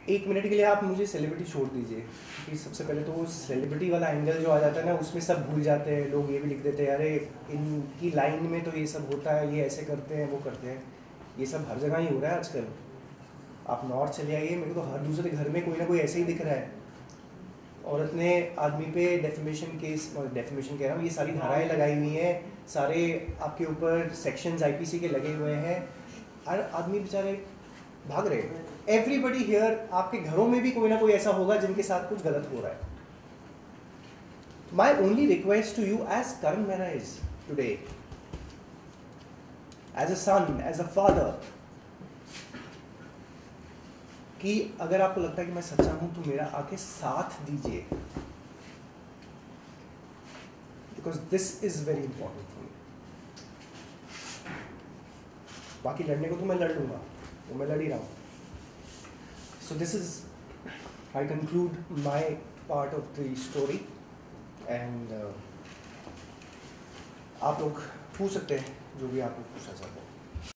एक मिनट के लिए आप मुझे सेलिब्रिटी छोड़ दीजिए, क्योंकि सबसे पहले तो वो सेलिब्रिटी वाला एंगल जो आ जाता है ना, उसमें सब भूल जाते हैं लोग। ये भी लिख देते हैं अरे इनकी लाइन में तो ये सब होता है, ये ऐसे करते हैं, वो करते हैं। ये सब हर जगह ही हो रहा है आजकल। आप नॉर्थ चले आइए, मेरे को हर दूसरे घर में कोई ना कोई ऐसे ही दिख रहा है। औरत ने आदमी पे डेफेमेशन केस, डेफेमेशन कह रहा हूँ, ये सारी धाराएं लगाई हुई हैं, सारे आपके ऊपर सेक्शंस आईपीसी के लगे हुए हैं। हर आदमी बेचारे भाग रहे हैं। एवरीबडी हियर, आपके घरों में भी कोई ना कोई ऐसा होगा जिनके साथ कुछ गलत हो रहा है। My only request to you as Karan Mehra is today, as a son, as a father, कि अगर आपको लगता है कि मैं सच्चा हूं तो मेरा आके साथ दीजिए, because this is very important for me. बाकी लड़ने को तो मैं लड़ लूंगा, वो मैं लड़ ही रहा हूं। So this is, I conclude my part of the story, and आप लोग पूछ सकते हैं जो भी आप लोग पूछना चाहते हैं।